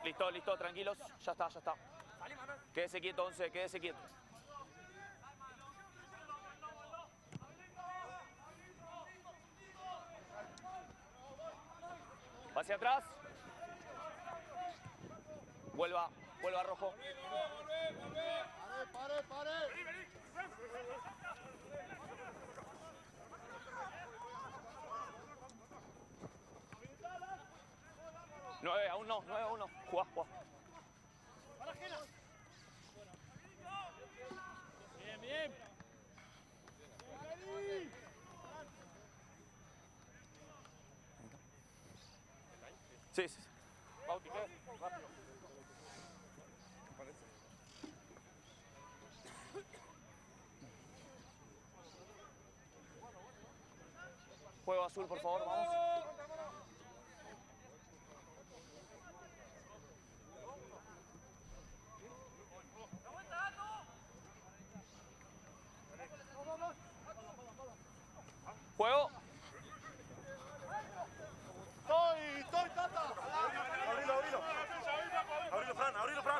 Listo, listo, tranquilos. Ya está, ya está. Quédese quieto, 11, quédese quieto. Va hacia atrás. Vuelva, vuelva rojo. Pare, pare. 9, aún no, 9 aún no. Jugá, jugá. Bien, bien. Sí, sí, sí. Bauti, ¿qué? Rápido. Juego azul, por favor, vamos. Juego. Estoy, Tata. Abrilo. Abrilo, Fran, abrilo, Fran.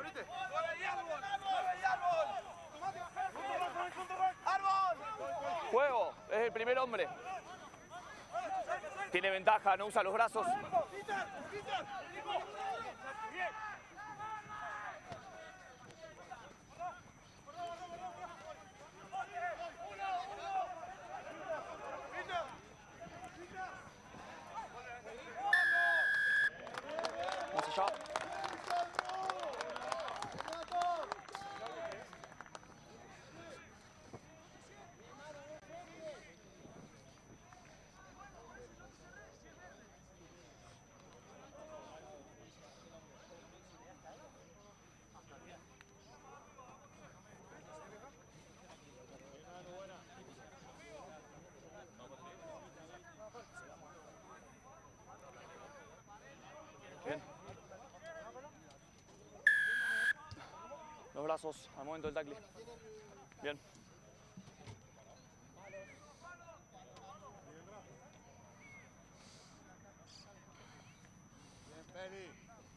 Juego, es el primer hombre. Tiene ventaja, no usa los brazos. Vamos allá. Bien. Los brazos al momento del tackle. Bien. Bien, Peri.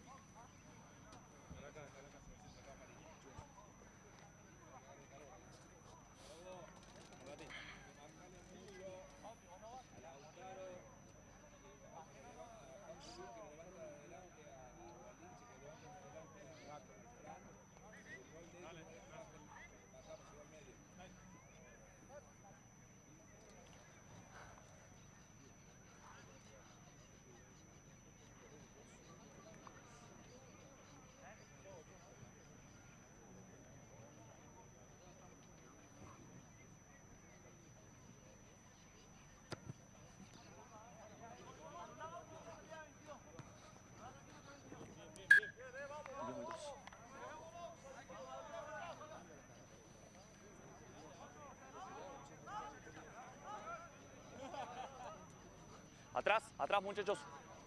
Atrás, atrás, muchachos.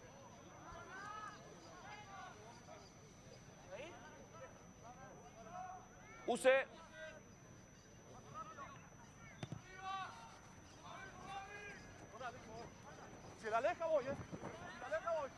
Use. Si la aleja voy, Si la aleja voy.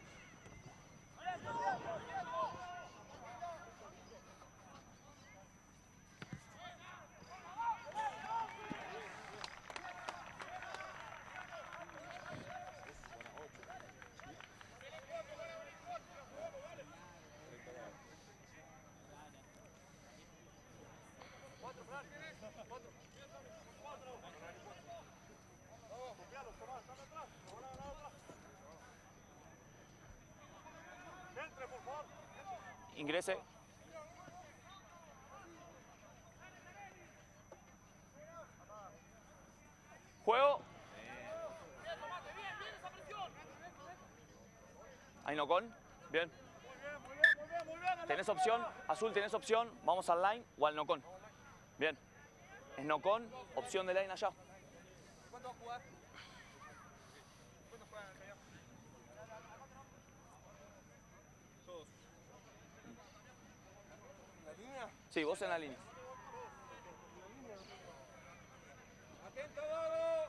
Ingrese. Juego. Ahí no con. Bien. Tenés opción. Azul, tenés opción. Vamos al line o al no con. Bien. Es no con. Opción de line allá. ¿Cuánto va a jugar? Todos. ¿En la línea? Sí, vos en la línea. ¡Atento, Dogo!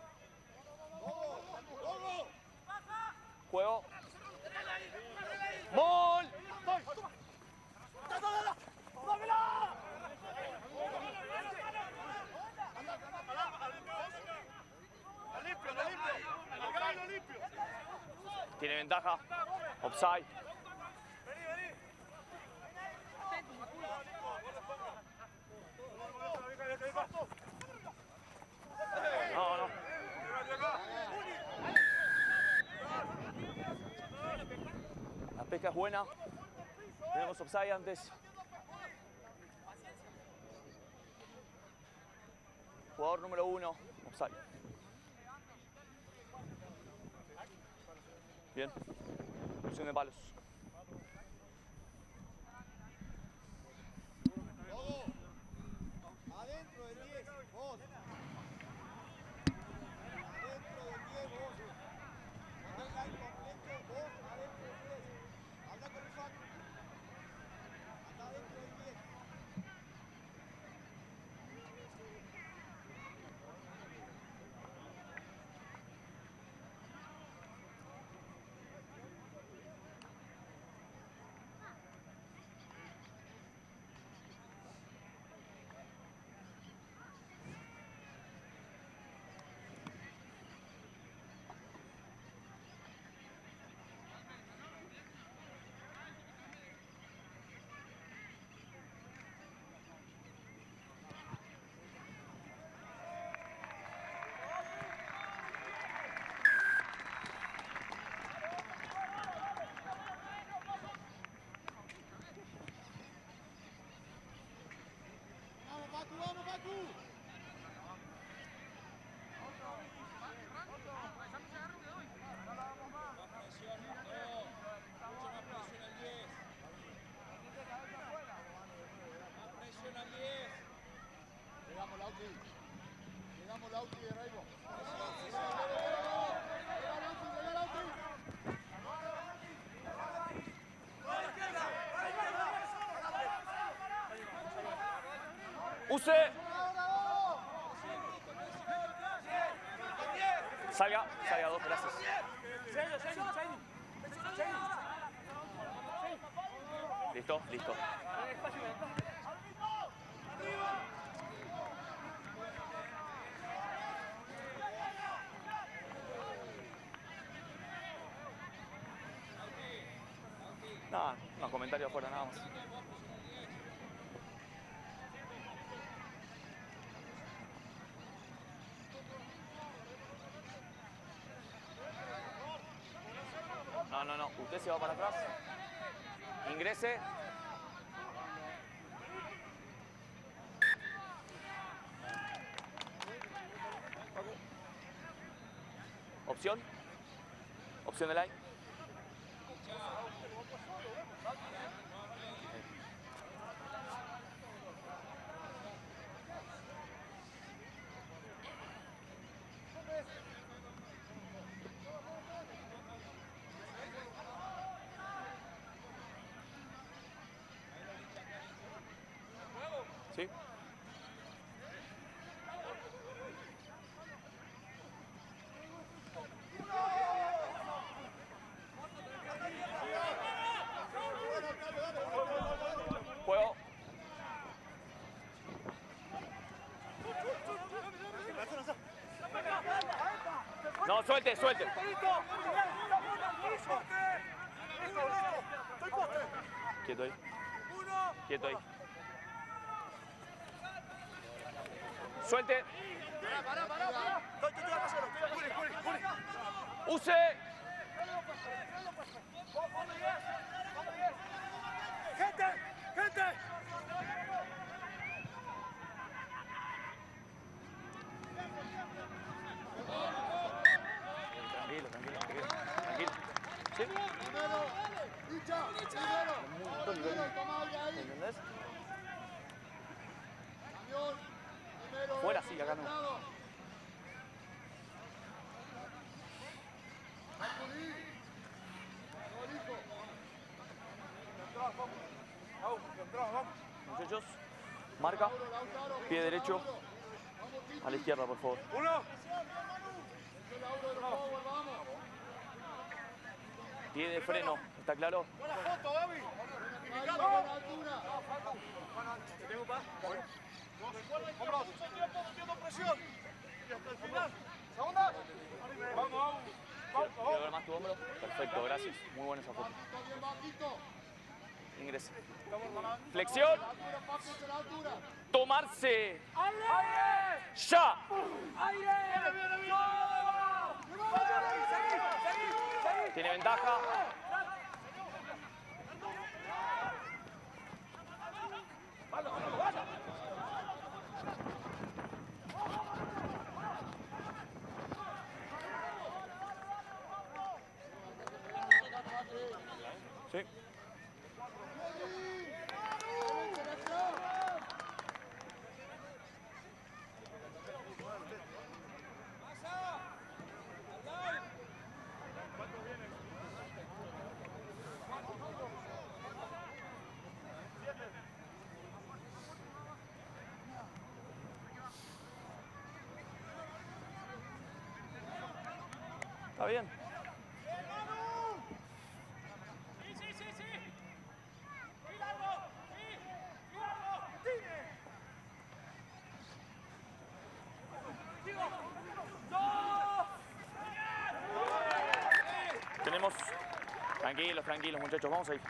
Juego. ¡Ball! ventaja. Offside. No, no. La pesca es buena. Tenemos offside antes. Jugador número 1, offside. Bien. Opción de palos. Adentro del 10, vos. Adentro del 10, vos. No tenga el completo, vos adentro del 10. Anda con el Facu. Anda adentro del 10. ¡Vamos, Facu! Llegamos Lauti de Raibo. Use. Salga 2, gracias. Listo. Nada, unos comentarios afuera nada más. No, usted se va para atrás. Ingrese. Opción de line. ¿Sí? Juego. No, suelte. Quieto ahí. Suelte. Use. ¡Gente! Tranquilo. ¿Sí? ¿Entendés? Fuera, sí, acá no. Muchachos, marca, pie derecho, a la izquierda, por favor. Pie de freno, ¿está claro? Buena foto, David. Recuerden que mucho tiempo metiendo presión. Y hasta el final. Segunda. Vamos. Quiero ver más tu hombro. Perfecto, gracias. Muy buena esa foto. Ingresa. Flexión. Tomarse. Ya. Tiene ventaja. Sí. Está bien. Tenemos... Tranquilos, tranquilos, muchachos. Vamos a ir.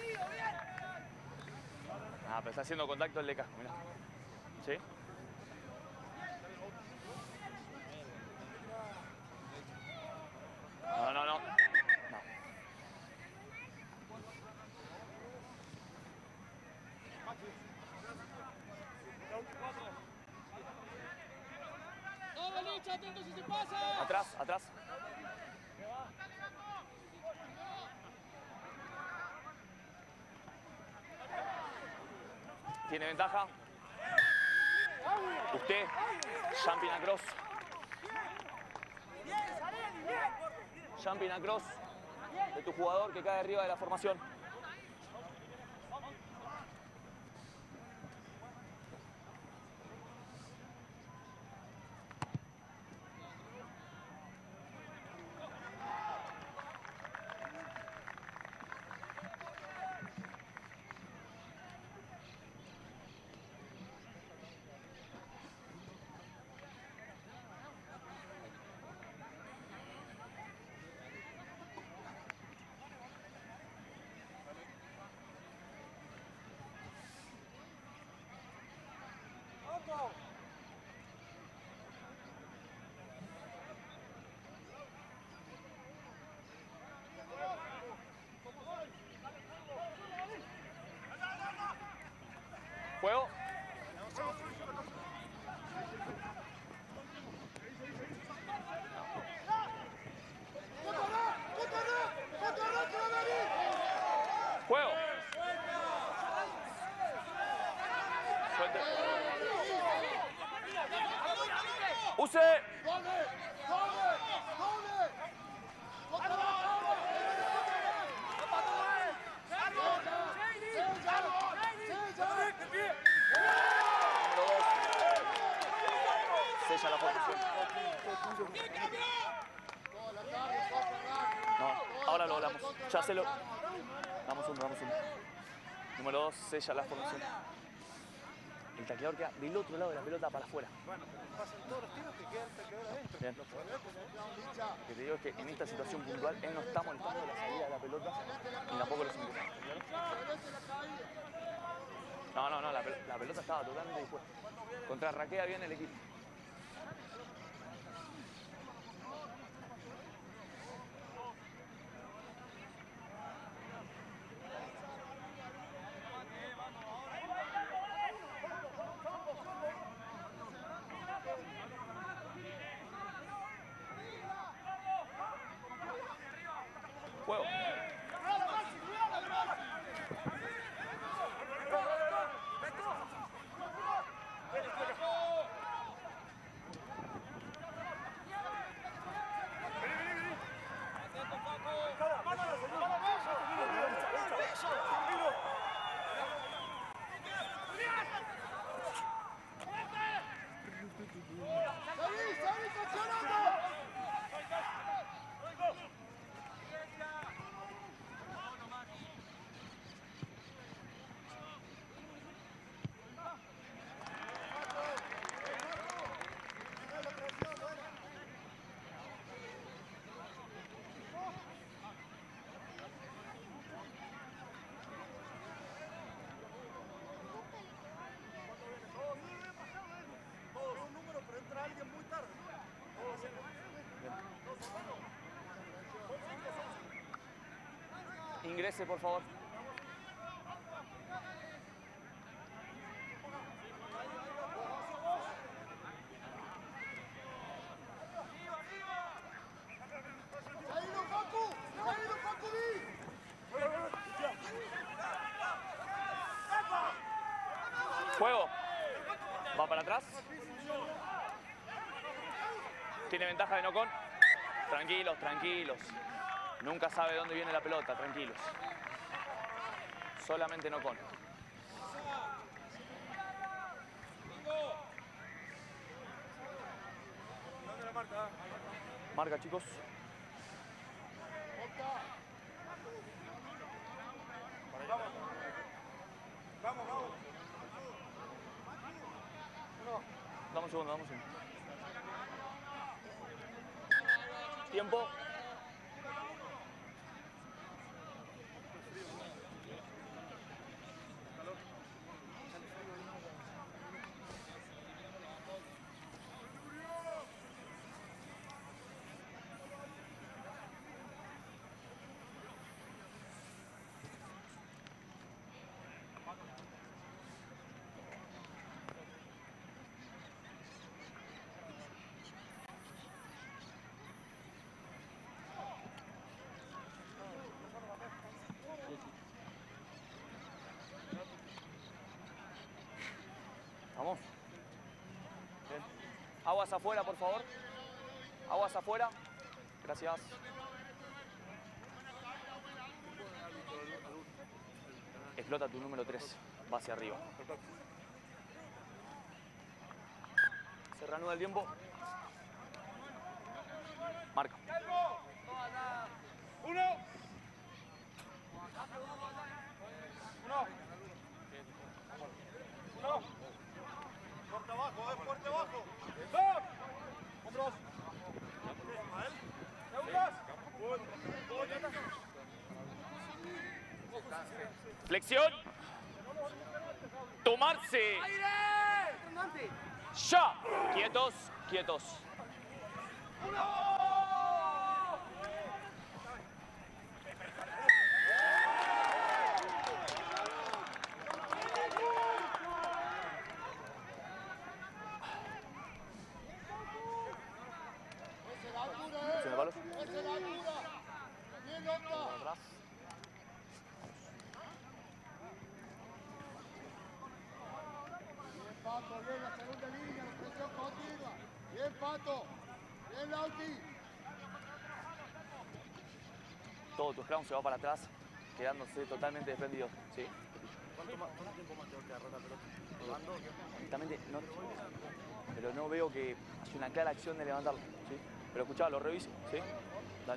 Ah, pero está haciendo contacto el de casco, mirá. ¿Sí? No, no, no. No. Atrás, atrás. Tiene ventaja. Usted, jumping across. Jumping across de tu jugador que cae arriba de la formación. Juego. Juego. Suelte. Use. Sella la posición. No, ahora lo hablamos. Ya se lo... Damos uno, damos uno. Número 2, sella la formación. El tacleador queda del otro lado de la pelota para afuera. Bueno, pero pasan todos los tiros que queda el tacleador adentro. Bien. Lo que te digo es que en esta situación puntual él no está molestando la salida de la pelota ni tampoco los ingresos. No, no, no, la pelota estaba totalmente dispuesta. Contrarraquea bien el equipo. Juego. Ingrese, por favor. ¡Caído, Facu! ¡Caído, Facu! Juego. Va para atrás. Tiene ventaja de Nocón. Tranquilos, tranquilos. Nunca sabe dónde viene la pelota, tranquilos. Solamente Nocón. ¿Dónde la marca? Marca, chicos. Vamos, vamos. Dame un segundo, dame un segundo. Tiempo. Vamos. Bien. Aguas afuera, por favor. Aguas afuera. Gracias. Explota tu número 3. Va hacia arriba. Se reanuda el tiempo. Marca. ¡Uno! Fuerte abajo, fuerte abajo. ¡Dos! ¡Hombros! Flexión. Tomarse. Ya. Quietos, quietos. ¿Se me palos? ¡Esa es la dura! ¡Bien, loca! Atrás. Bien, Pato, bien, la segunda línea, la presión continua. Bien, Pato. Bien, Lauti. Todo tu scrum se va para atrás, quedándose totalmente desprendido. ¿Sí? ¿Cuánto tiempo más tengo que agarrar la pelota? ¿Rodando? Honestamente, no. Pero no veo que haya una clara acción de levantarlo. ¿Sí? Pero escuchá, lo reviso. ¿Sí? Dale.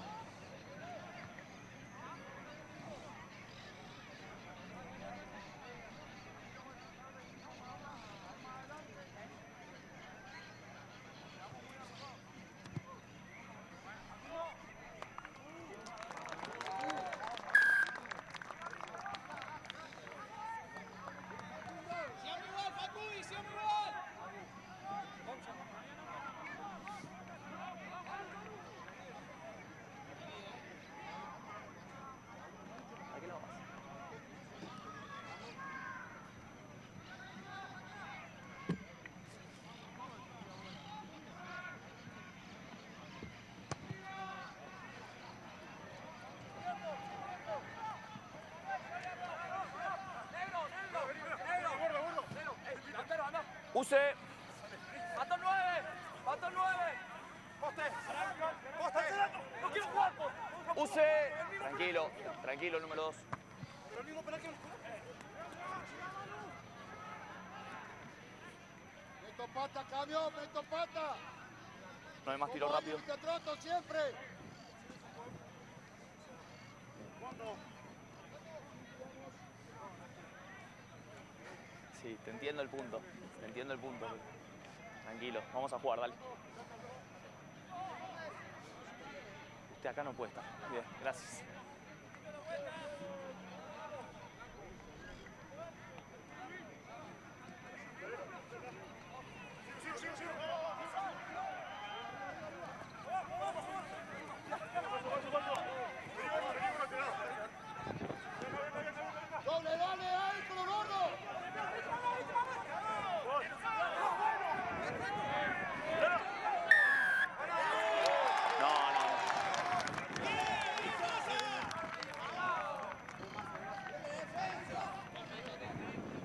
¡Siempre igual, Facu! ¡Siempre igual! ¿A qué le va a pasar? Use. ¡Pato 9! ¡Pato 9! ¡Poste! ¡Poste! ¡No quiero jugar! Use. Tranquilo, tranquilo, número 2. Pero el mismo penal que... Meto pata, cambio, meto pata. No hay más tiro rápido. Te troto siempre. Sí, te entiendo el punto. Te entiendo el punto. Tranquilo, vamos a jugar, dale. Usted acá no puede estar. Bien, gracias.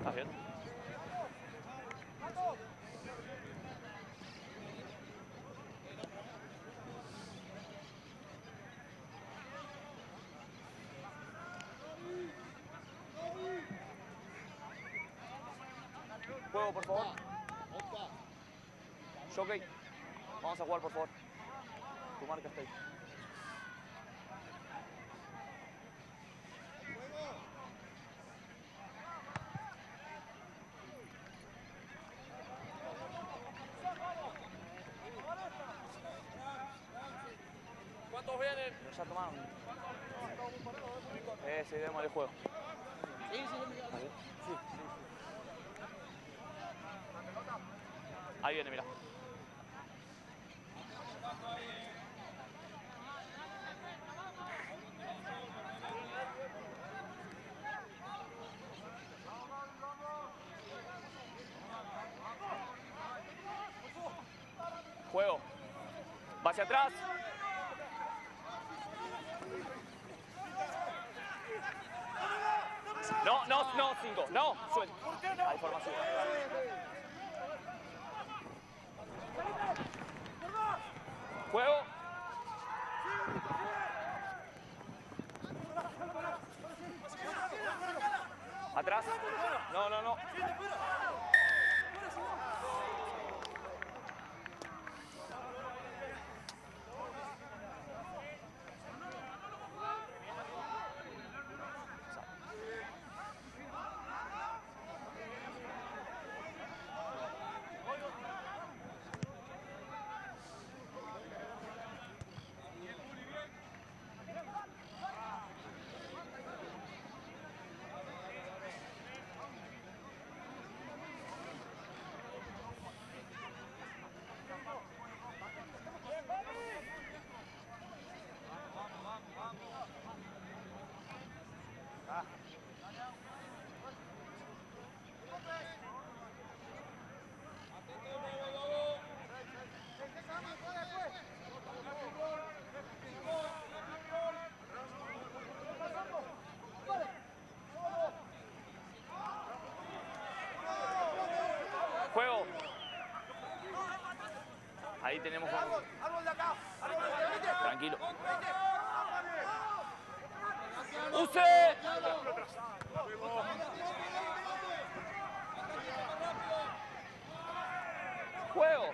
¿Estás bien? Juego, por favor. Jockey, vamos a jugar, por favor. Tu marca está ahí. ¿Cuántos vienen? Pero ya tomaron. Sí, démosle el juego. Vale. Ahí viene, mira. Juego. Va hacia atrás. No, no, no, 5. No, suelta. Hay formación. Juego. Atrás. No, no, no. Juego. Ahí tenemos un... Árbol de acá. Tranquilo. ¡Use! Juego.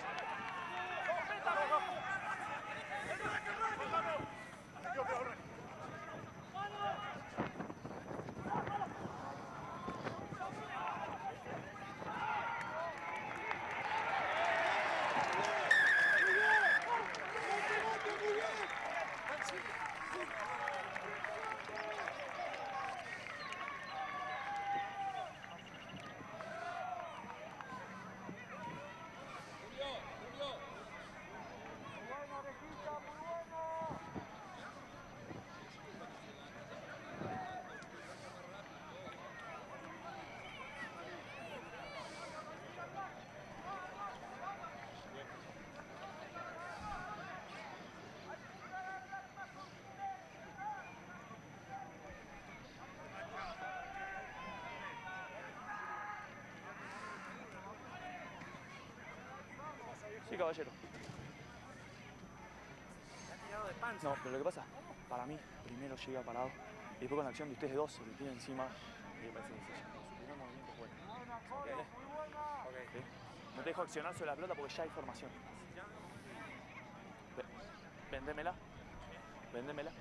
Sí, caballero. No, pero lo que pasa, para mí, primero llega parado y después con la acción de ustedes dos se le tira encima y me parece que su primer movimiento es bueno. ¿Entiendes? ¿Sí? No te dejo accionar sobre la pelota porque ya hay formación. Vendémela. Vendémela.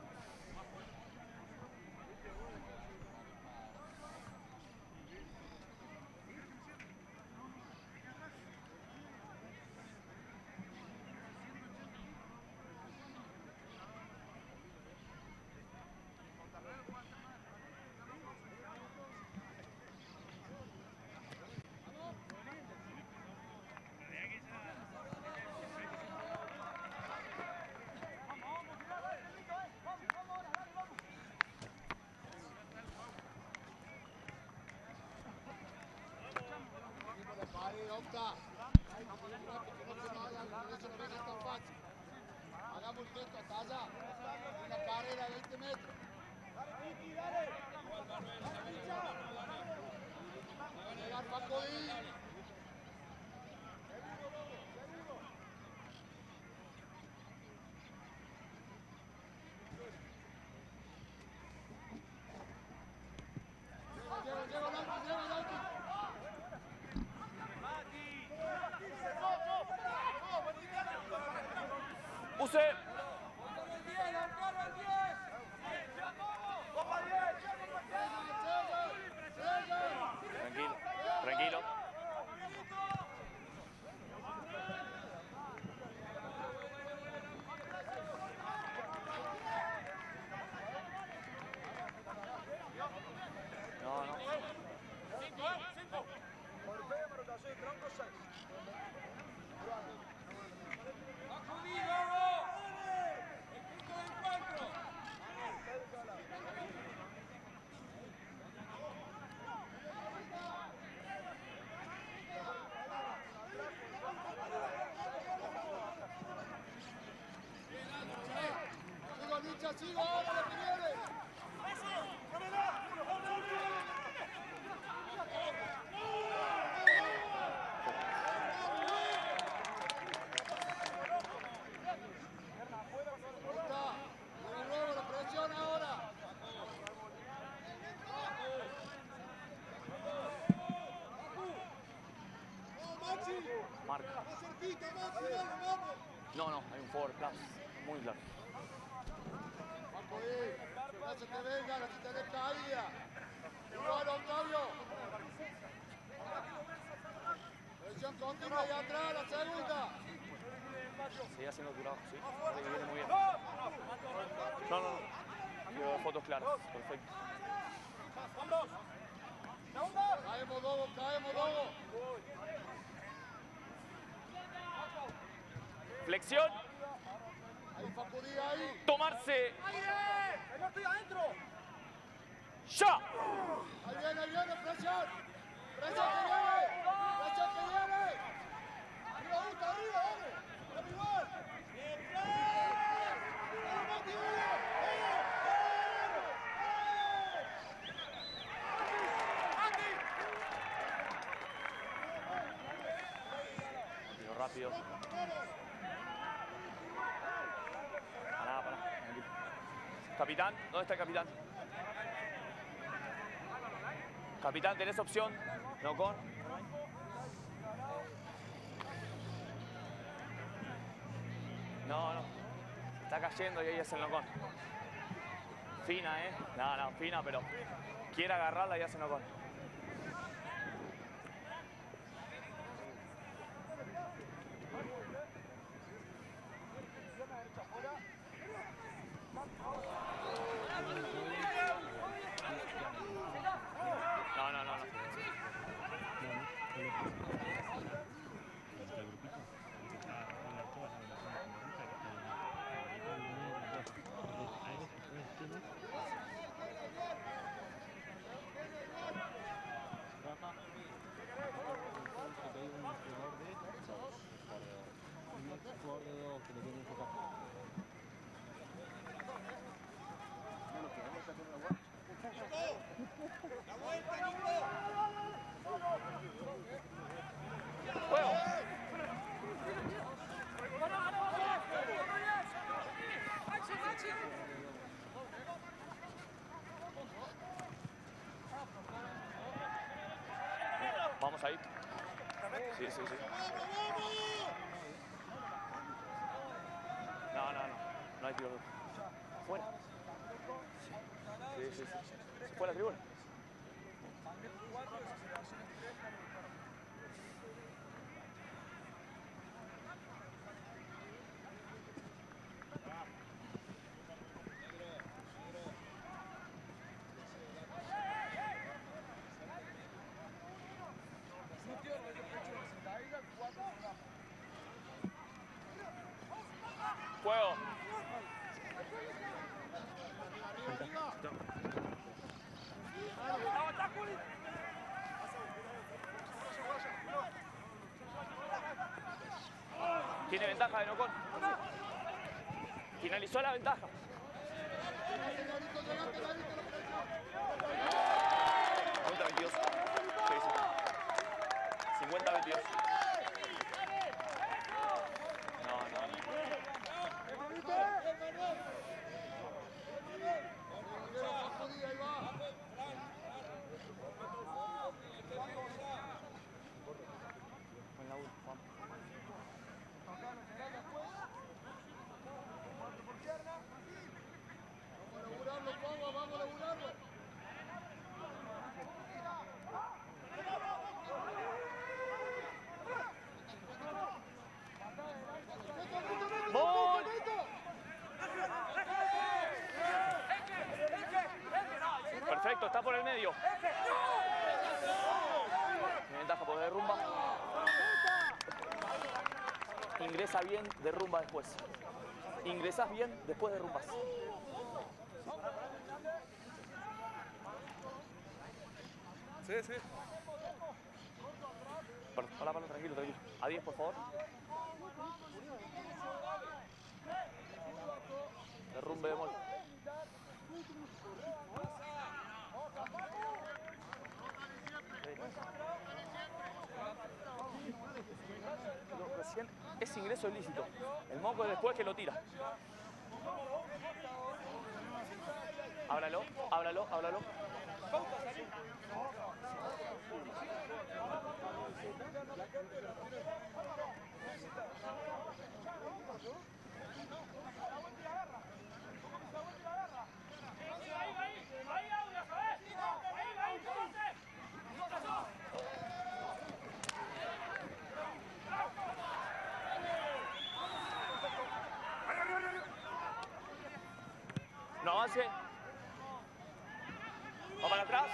Hagamos el gesto hasta allá. Una carrera de 20 metros. Dale, Vicky, dale. 11. Tranquilo, tranquilo. No, no. Sigo, Licha, sigo, ahora lo que viene. Ahí está. Viene el robo, la presión ahora. ¡Vamos, Maxi! Marca. ¡Más cerquita, Maxi! ¡Dale, vamos! No, no, hay un forward plus. Muy claro. Paco, no se te venga, no se te dé caída. Igual, Octavio. Presión continua ahí atrás, la segunda. Sigue haciendo tu trabajo, sí. Parece que viene muy bien. No, no, no. Quiero fotos claras. Perfecto. Caemos, Dogo, caemos, Dogo. Flexión. Ahí, Paco, diga ahí. Tomarse. ¡No estoy adentro! ¡Ya! Ahí viene, presión. Presión que viene. Presión que viene. Arriba, Gusta, arriba, vamos. ¡Vamos igual! ¡Vamos, Mati, Tiro rápido. Pará. Tranquilo. Capitán, ¿dónde está el capitán? Capitán, ¿tenés opción? No con. No, no. Está cayendo y ahí hacen con. Fina, ¿eh? No, fina, pero quiere agarrarla y hacen con. No. ¡La vuelta, Nico! ¡Juego! Vamos ahí. Sí. No hay tiro. Fuera. Sí. Se fue a la tribuna. Juego. Tiene ventaja de Nocón. Finalizó la ventaja. 50-22. Sí. 50-22. Buen laburo, vamos. el medio. Tiene ventaja porque derrumba. Ingresa bien, derrumba después. Ingresás bien, después derrumbas. Sí, sí. Para, tranquilo, tranquilo. A 10, por favor. Derrumbe de mol. Recién es ingreso ilícito. El moco es después que lo tira. Ábralo, ábralo, ábralo. No avance. Va para atrás.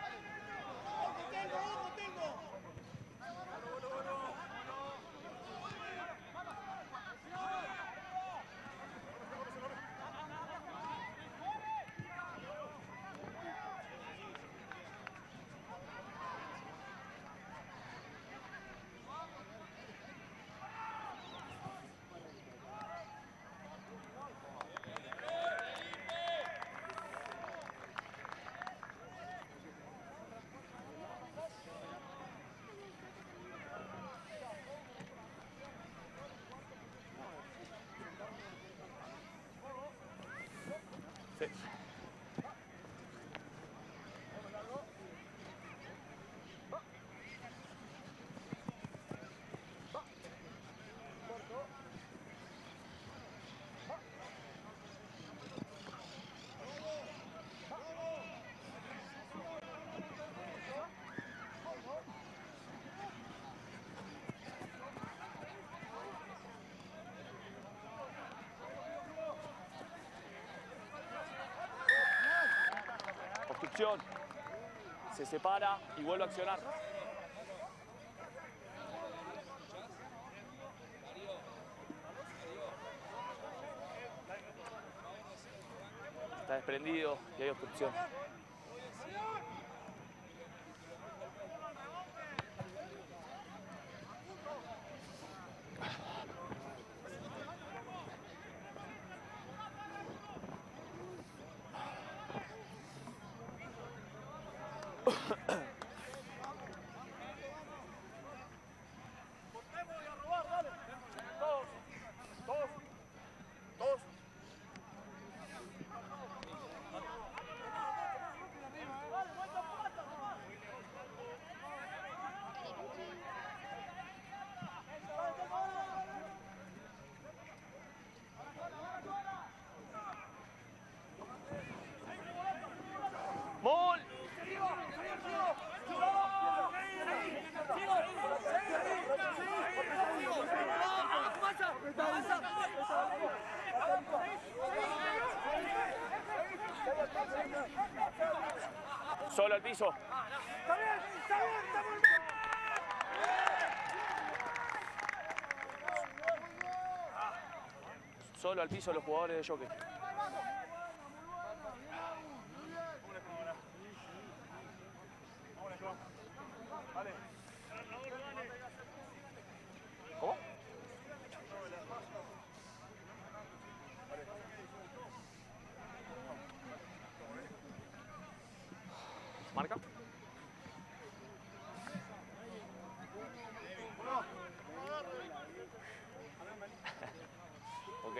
Sí. Obstrucción. Se separa y vuelve a accionar. Está desprendido y hay obstrucción. ¡Mol! Solo al piso. Solo al piso los jugadores de jockey. ¿Cómo? ¿Marca? Ok.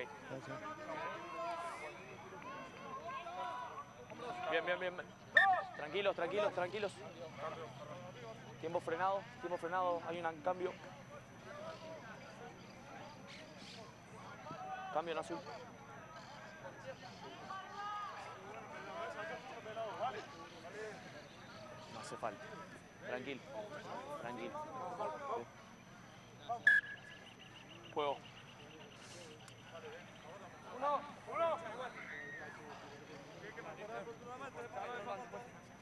Bien, bien, bien. Tranquilos, tranquilos, tranquilos. Tiempo frenado. Hay un cambio. Cambio en azul. No hace falta. Tranquilo. Tranquilo. Sí. Juego.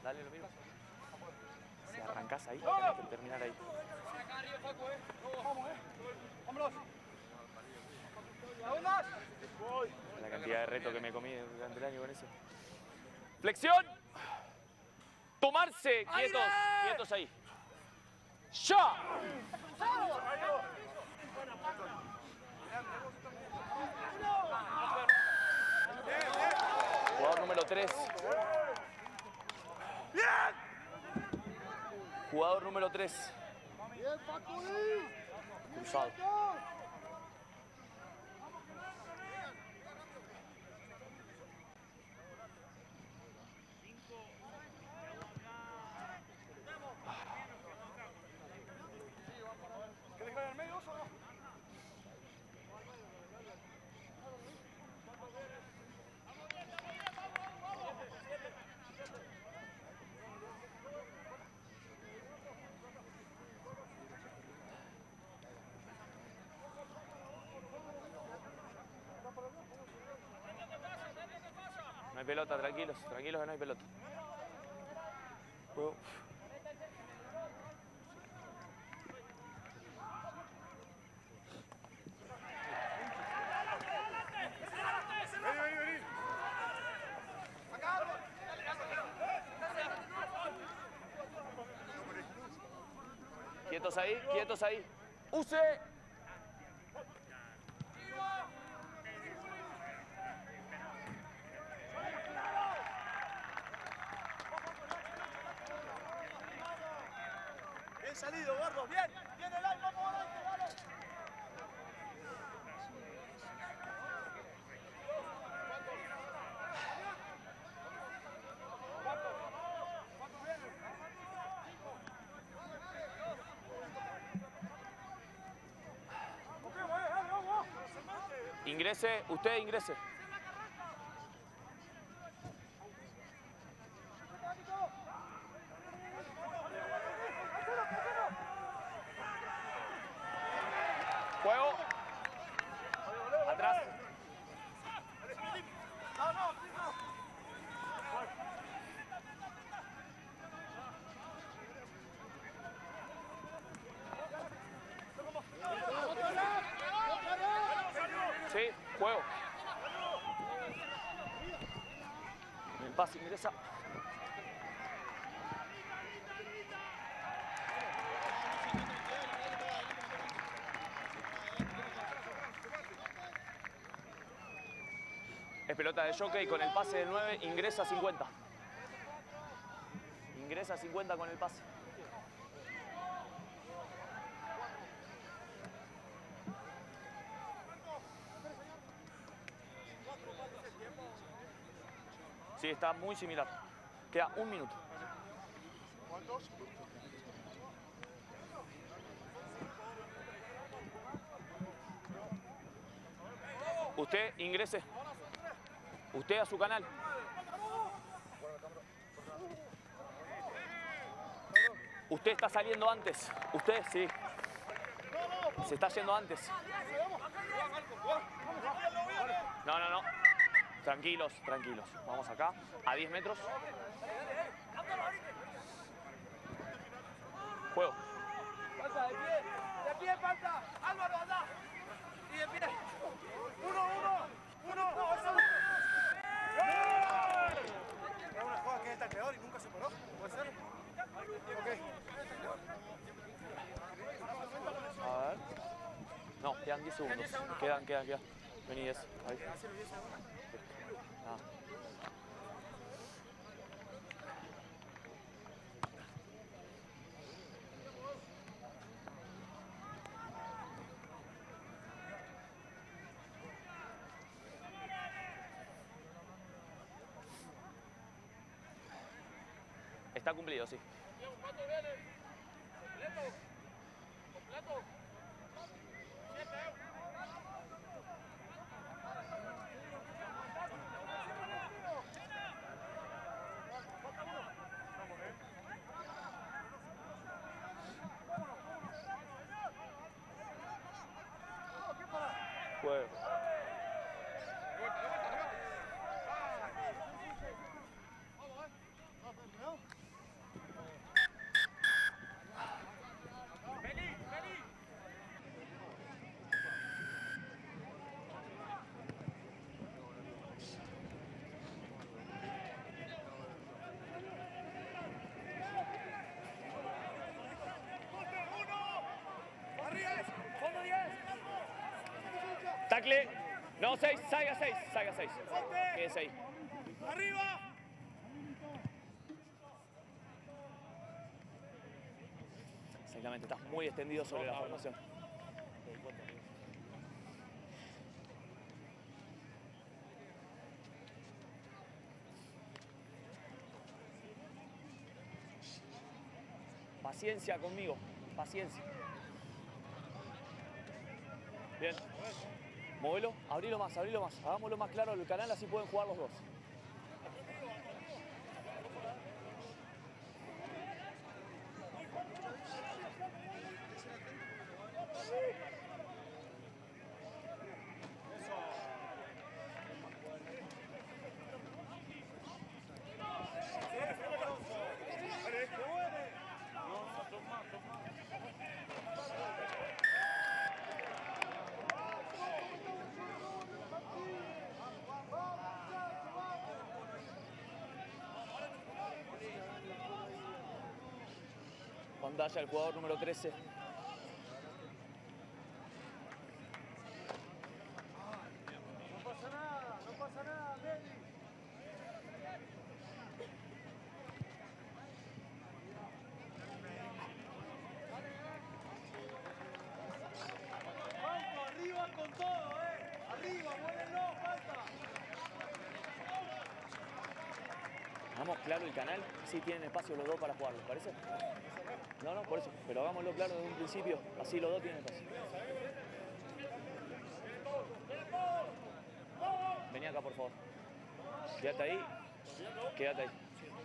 Dale, lo mismo. Si arrancás ahí, tenés que terminar ahí. La cantidad de reto que me comí durante el año con eso. Flexión. Tomarse. Quietos. Quietos ahí. ¡Ya! Jugador número 3. Jugador número 3. Cruzado. ¿Quieres que vaya al medio o no? No hay pelota, tranquilos, tranquilos que no hay pelota. Juego. Vení. Quietos ahí, quietos ahí. ¡Use! Bien salido, gordo, bien. Bien el alma, vamos adelante, dale. Ingrese, usted ingrese. Juego. Atrás. Sí, juego. El pase ingresa. Es pelota de jockey con el pase del 9, ingresa 50. Ingresa 50 con el pase. Sí, está muy similar. Queda un minuto. ¿Cuántos? Usted ingrese. Usted a su canal. Usted está saliendo antes. Usted, sí. Se está yendo antes. No, no, no. Tranquilos, tranquilos. Vamos acá, a 10 metros. Juego. Falta de pie. De pie, falta. Álvaro, anda. Y de pie. Uno. No, eso no. Era una jugada que es el peor y nunca se paró. ¿Puede ser? Ok. A ver. No, quedan 10 segundos. Quedan. Vení, 10. Ahí. Ah. Está cumplido, sí. Juego. Vamos, Tacle. No, 6, salga 6, salga 6. Quédese ahí. ¡Arriba! Exactamente, estás muy extendido sobre la formación. Paciencia conmigo, paciencia. Bien. Móvelo, abrilo más, hagámoslo más claro el canal, así pueden jugar los dos. Pantalla el jugador número 13. No pasa nada, Meli. Banco, arriba con todo, Arriba, muévenlo, falta. Hagamos claro el canal, así tienen espacio los dos para jugar, ¿les parece? No, no, por eso, pero hagámoslo claro desde un principio, así los dos tienen espacio. Vení acá, por favor. Quédate ahí, quédate ahí.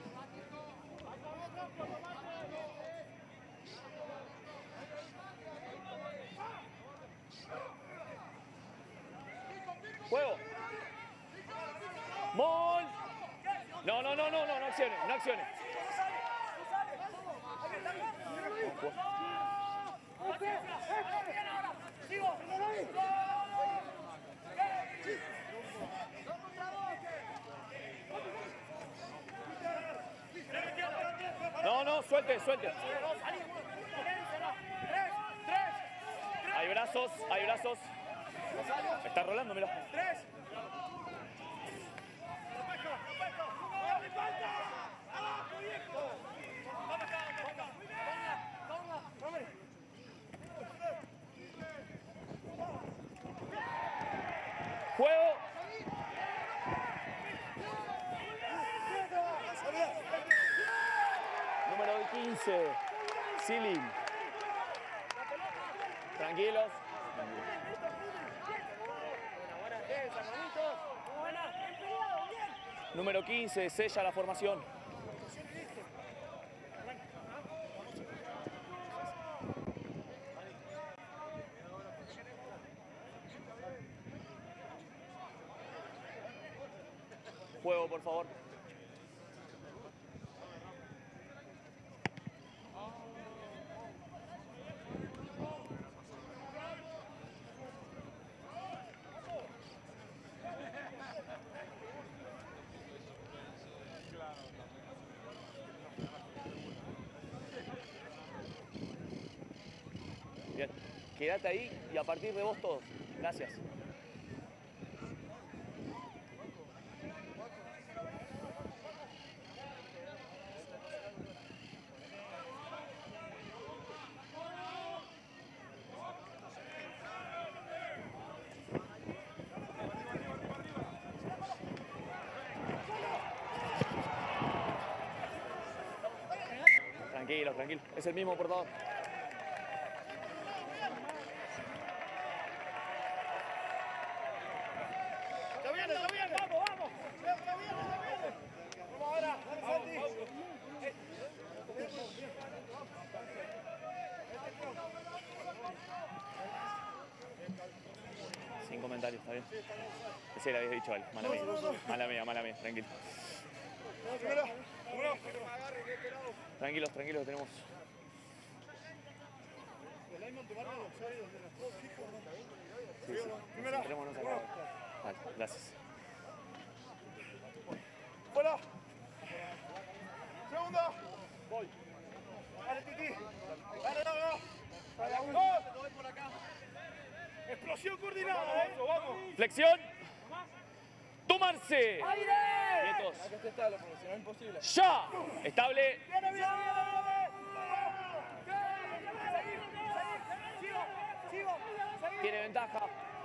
¡Juego! ¡Mol! No, no, no, no, no, no acciones, no acciones. No, no, suelte, suelte. Hay brazos, hay brazos. Está rolando, mira. Juego. Número 15. Silly. Tranquilos. Número 15, sella la formación. Juego, por favor. Bien, quédate ahí y a partir de vos todos. Gracias. Tranquilo, tranquilo. Es el mismo portador. Sin comentarios, ¿está bien? Ese le habías dicho a él. Mala mía. Mala mía, tranquilo. Tranquilos, tranquilos, tenemos. Sí, centrémonos acá. Vale, gracias. ¡Fuera! ¡Segunda! Voy. ¡Dale, Titi! ¡Dale, dale! ¡Explosión coordinada, vamos! Flexión. Tomarse. Quietos. Acá está estable, porque si no es imposible. Ya. Estable. Tiene ventaja.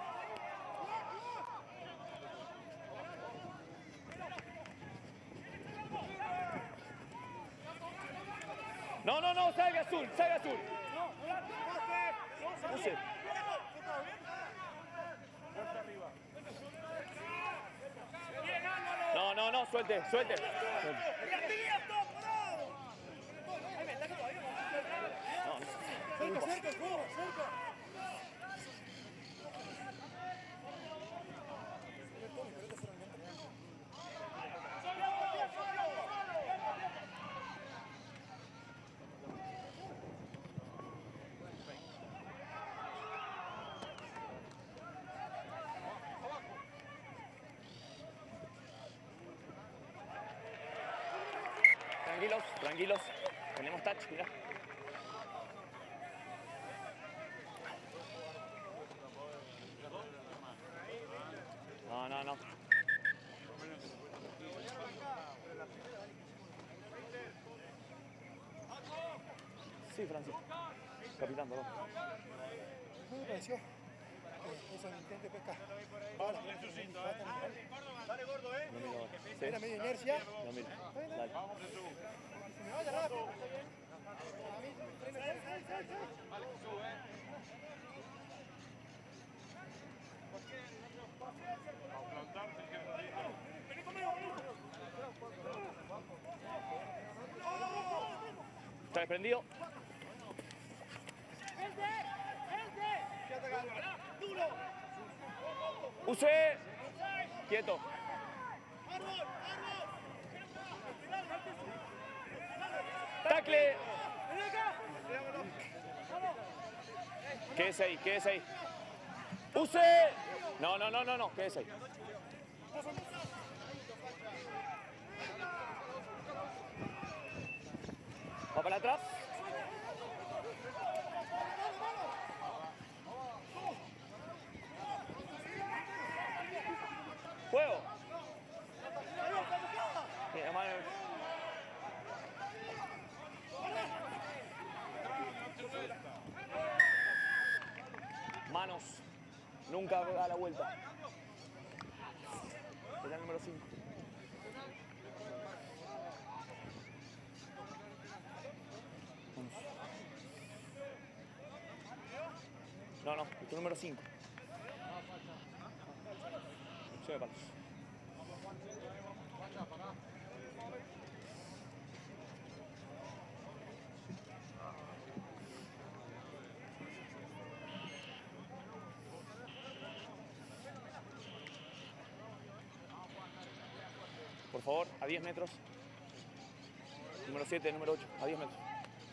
No, no, no, salga azul, salga azul. Use. No, no, no, suelte, suelte. Cerca, cerca, cerca. Tranquilos, tranquilos. Tenemos touch, mirá. No, no, no. Sí, Francisco. Capitán, perdón. ¿No me pareció? Eso intento de pesca. Ahora, dale, gordo, No miro ahora. Sí. Era medio inercia. No miro. Dale. Si me vaya rápido, está bien. A mí, Vale, sube. Está desprendido. Use. Quieto. Tacle. Quédese ahí, quédese ahí. Use. No, no, no, no, no, quédese ahí. Va para atrás. Juego. Mira, mano. Manos. Nunca da la vuelta. Era el número 5. No, no, es tu número 5. Se me palos. Por favor, a 10 metros. Número 7, número 8, a 10 metros.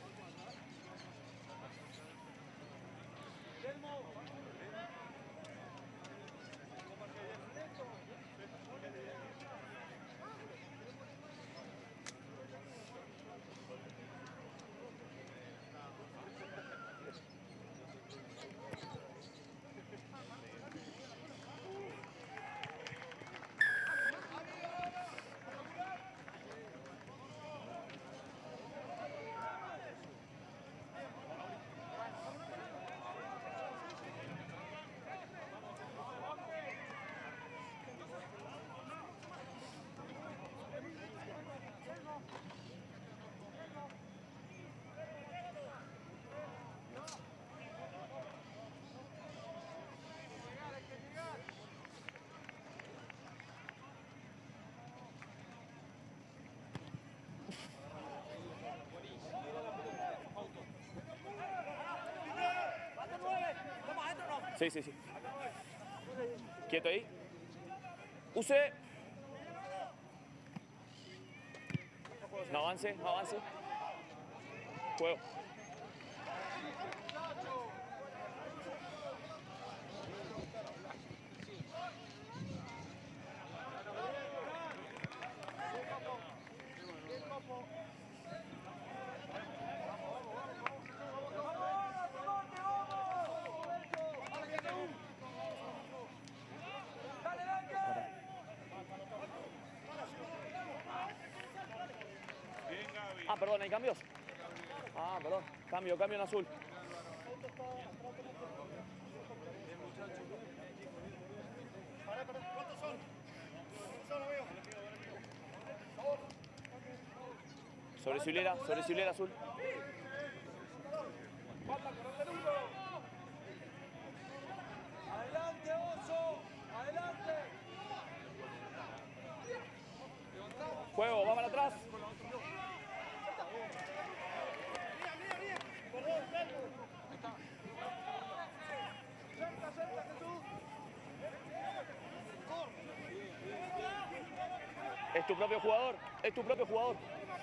Sí, sí, sí. Quieto ahí. Use. No avance, no avance. Juego. Ah, perdón, ¿hay cambios? Ah, perdón. Cambio en azul. ¿Cuántos son? Lo veo. Sobre su hilera azul. Adelante, Oso. Adelante. Juego, va para atrás. Es tu propio jugador, es tu propio jugador.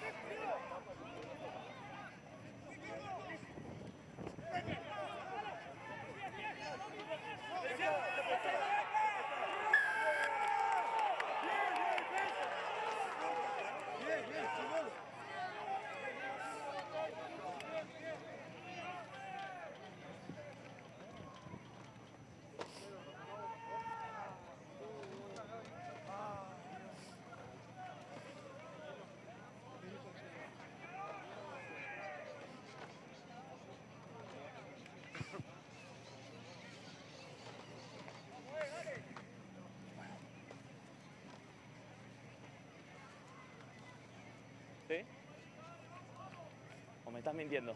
¿Sí? ¿O me estás mintiendo?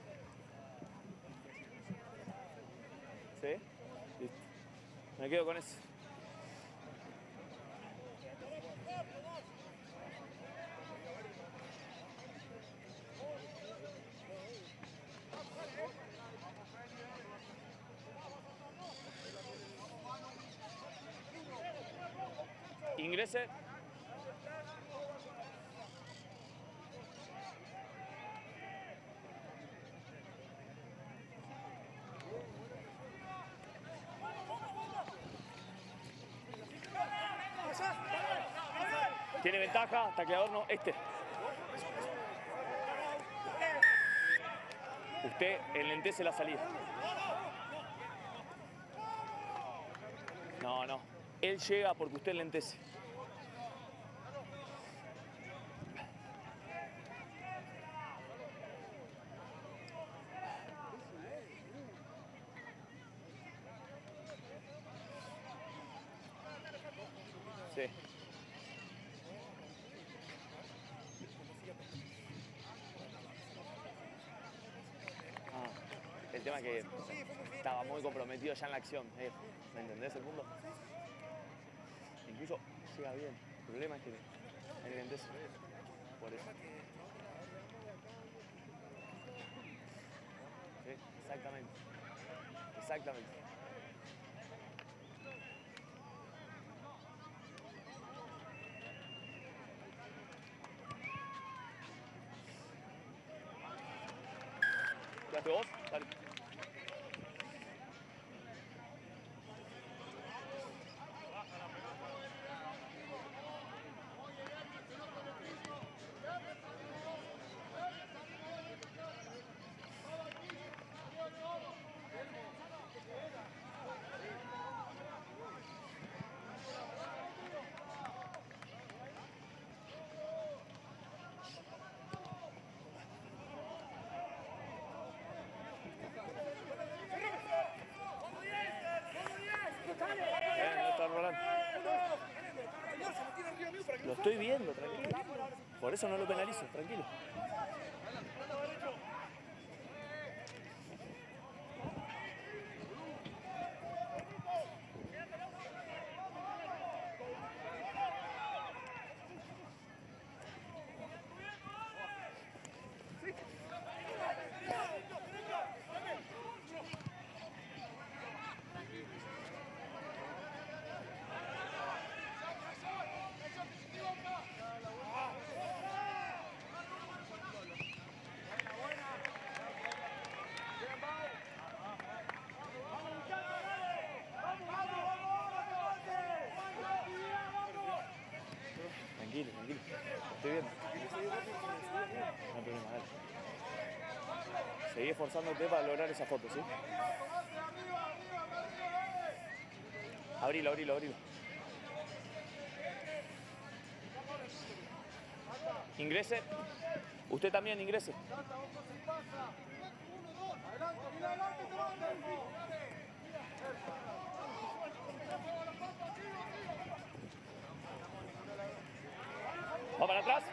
¿Sí? Listo. Me quedo con eso. Ingrese. Tiene ventaja, taqueador no, este. Usted enlentece la salida. No. Él llega porque usted enlentece. Sí. El tema es que estaba muy comprometido ya en la acción. ¿Me entendés el punto? Incluso llega bien. El problema es que me entendés. Por eso. Sí, exactamente. Exactamente. ¿Quedaste vos? Dale. No está Rolando. Lo estoy viendo, tranquilo. Por eso no lo penalizo, tranquilo. Tranquilo. Lo estoy viendo. No hay problema, dale. Seguí esforzándote para lograr esa foto, ¿sí? Abrilo. Ingrese. Usted también ingrese. Va para atrás.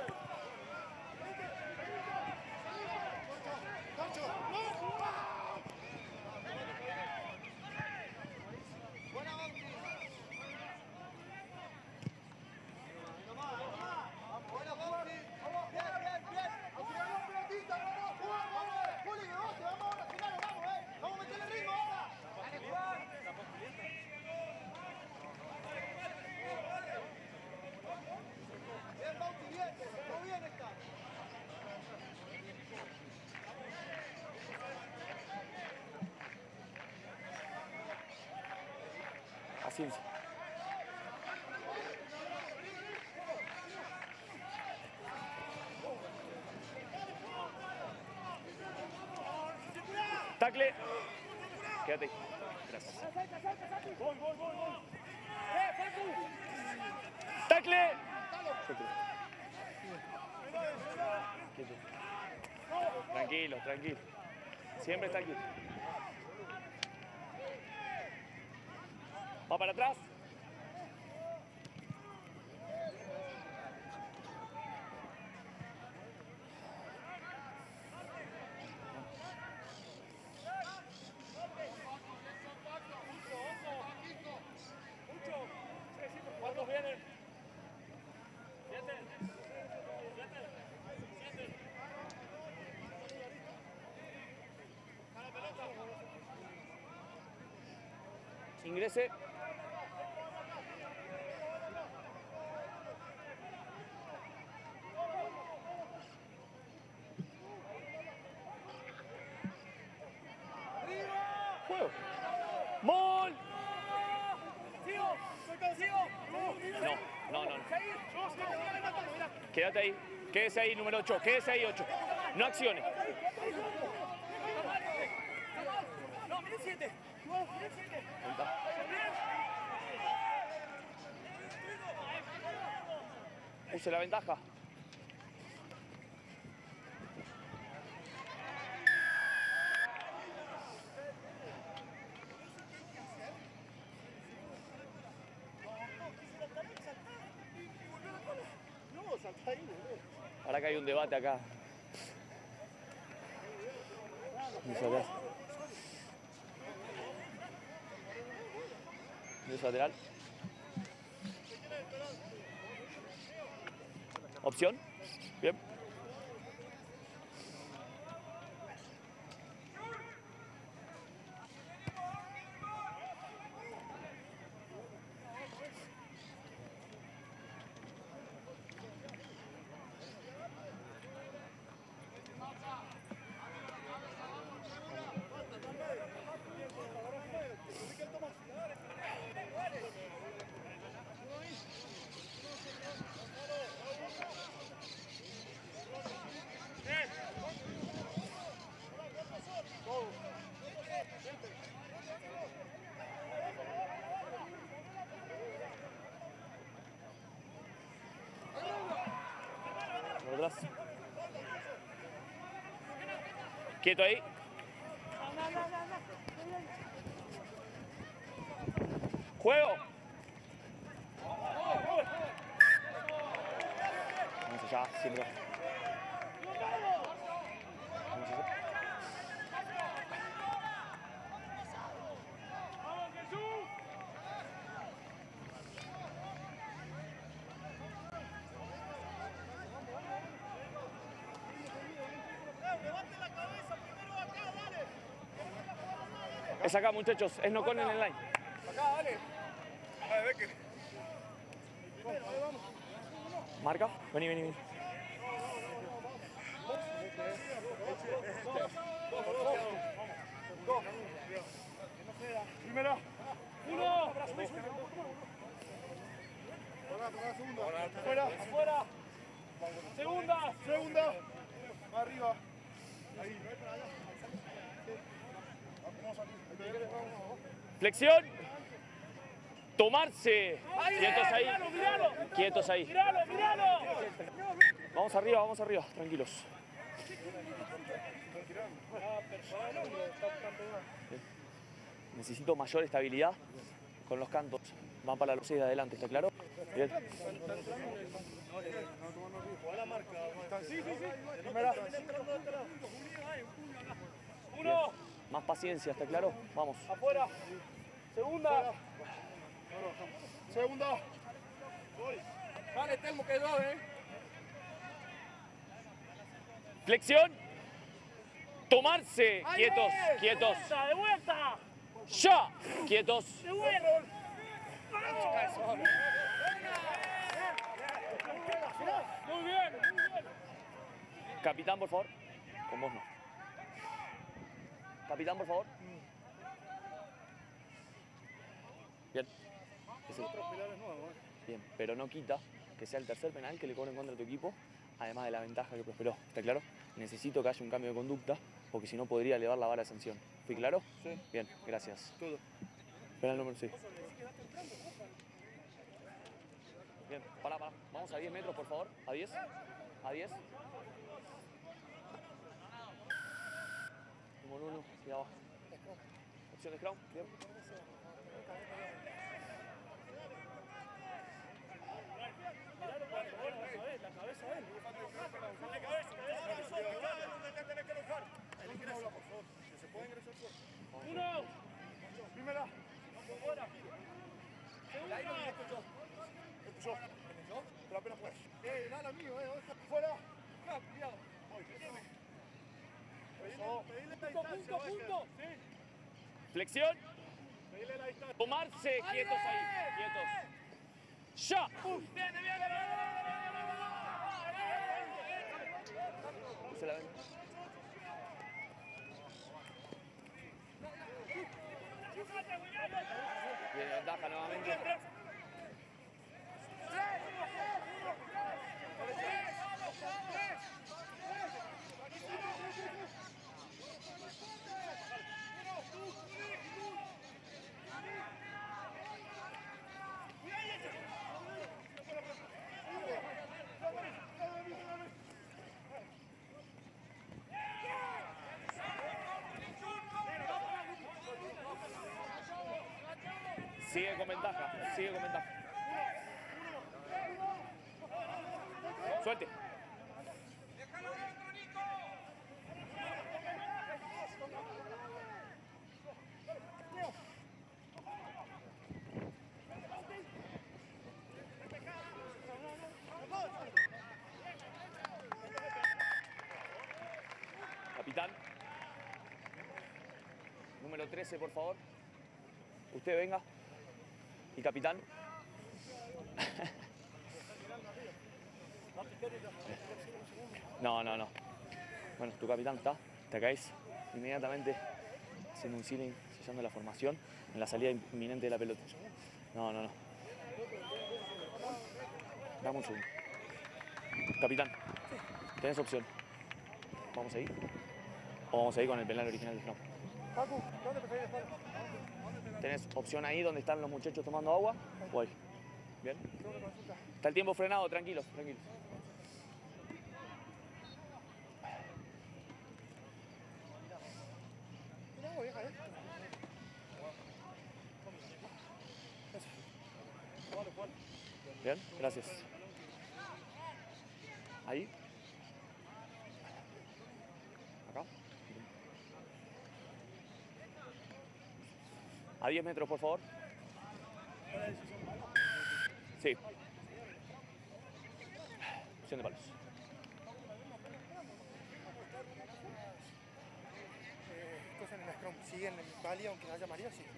Paciencia. Tacle. Quédate ahí. Gracias. Tacle. Tranquilo, tranquilo. Siempre está aquí. Va para atrás. ¿Cuántos vienen? 7. Ingrese. Juego. ¡Mol! No. Quédate ahí. Quédese ahí, número 8. Quédese ahí, 8. No accione. No, miren 7. Use la ventaja. Ahora que hay un debate acá. Dios lateral. Opción. Bien. Atrás. Quieto ahí. Juego. Vamos allá, siempre. Vamos allá. Es acá, muchachos. Es no con en el line. Acá, dale. A ver, que. Marca. Vení. Primera. 1. Fuera. Segunda. Arriba. Ahí. Flexión. Tomarse. Quietos ahí. Míralo. Quietos ahí. Míralo. Vamos arriba, tranquilos. Bien. Necesito mayor estabilidad con los cantos. Van para los 6 de adelante, ¿está claro? Bien. Bien. Más paciencia, ¿está claro? Vamos. Afuera. Segunda. Segunda. Vale, Telmo, que dos, Flexión. Tomarse. Quietos, quietos. ¡De vuelta! Ya. Quietos. ¡De vuelta! Muy bien, muy bien. Capitán, por favor. Con vos no. Capitán, por favor. Bien. Ese. Bien, pero no quita que sea el tercer penal que le cobren contra tu equipo, además de la ventaja que prosperó. ¿Está claro? Necesito que haya un cambio de conducta, porque si no podría elevar la vara de sanción. ¿Fui claro? Sí. Bien, gracias. Todo. Penal número 6. Bien, pará. Vamos a 10 metros, por favor. A 10. A 10. Número 1, y abajo. Opción de scrum. Bien. La cabeza de él. Uno. Primera. Fuera. Segunda. Empujó. Pero apenas fue. Nada mío, fuera. Cuidado. Punto. Sí. Flexión. Pedile la distancia. Tomarse. Quietos ahí. Quietos. Ya. Se la ven. Bien, ventaja nuevamente. Sigue con ventaja. Suelte. Capitán. Número 13, por favor. Usted venga. Y capitán. No. Bueno, tu capitán está. Te caes inmediatamente haciendo un ceiling, sellando la formación en la salida inminente de la pelota. No. Dame un segundo. Capitán, tenés opción. ¿Vamos a ir? ¿O vamos a ir con el penal original del Fram? Paco, ¿dónde preferís estar? ¿Tenés opción ahí donde están los muchachos tomando agua? ¿O ahí? ¿Bien? Está el tiempo frenado, tranquilos. Bien, gracias. Ahí. Acá. A 10 metros, por favor. Sí. Opción de palos. Cosas en el scrum. ¿Siguen en válida aunque haya María? Sí.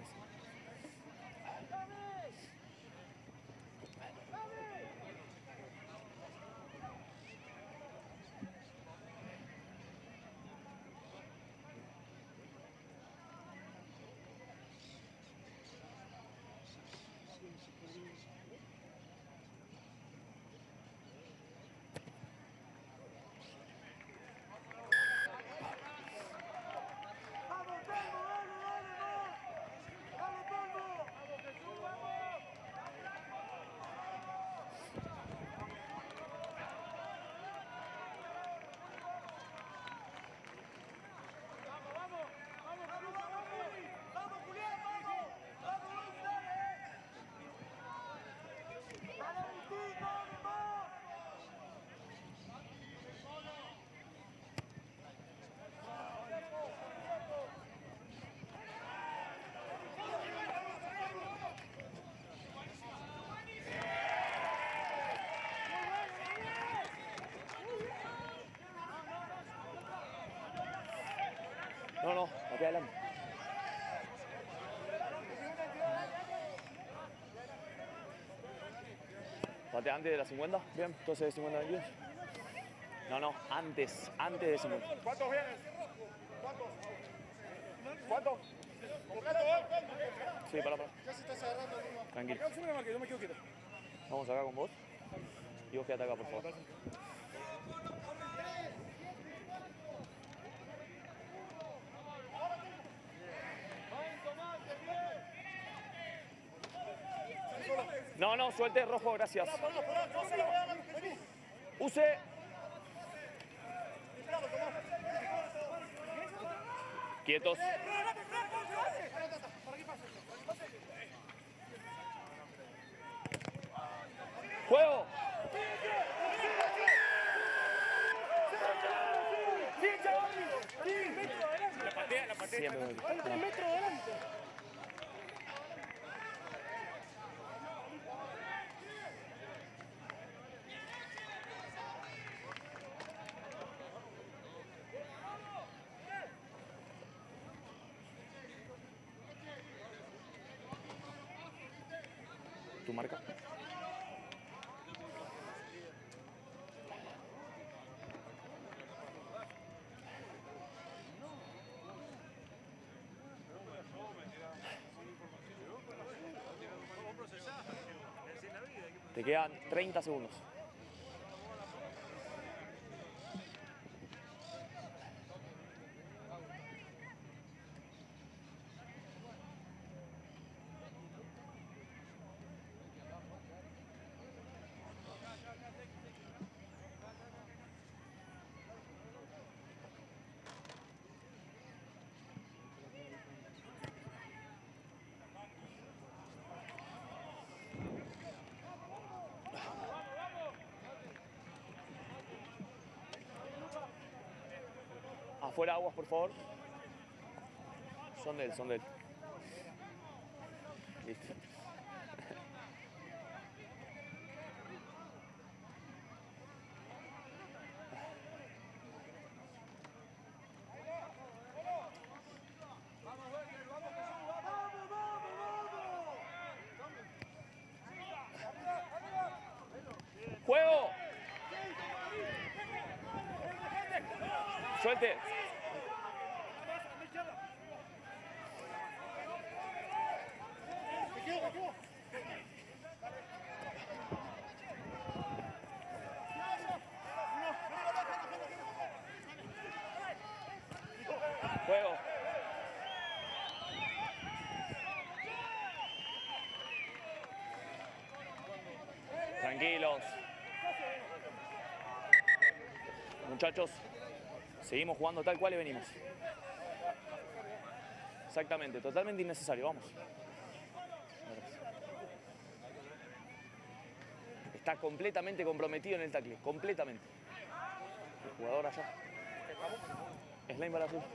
No, no, aquí adelante. Patea antes de la 50. Bien, entonces de 50 22. No, no, antes de 50. ¿Cuántos vienes? ¿Cuántos? ¿Completo? Sí, para. Ya se está cerrando el uno. Tranquilo. Yo me quedo quieto. Vamos acá con vos. Y vos quedate acá, por favor. No, no, suelte rojo, gracias. Use. Quietos. Juego. La patea. Siempre. Un metro adelante. Tu marca. Te quedan 30 segundos. Afuera aguas, por favor. Son de él. Listo. ¡Juego! ¡Suelte! Juego. Tranquilos. Muchachos, seguimos jugando tal cual y venimos. Exactamente, totalmente innecesario, vamos. Está completamente comprometido en el tackle, completamente. El jugador allá. Slime para azul.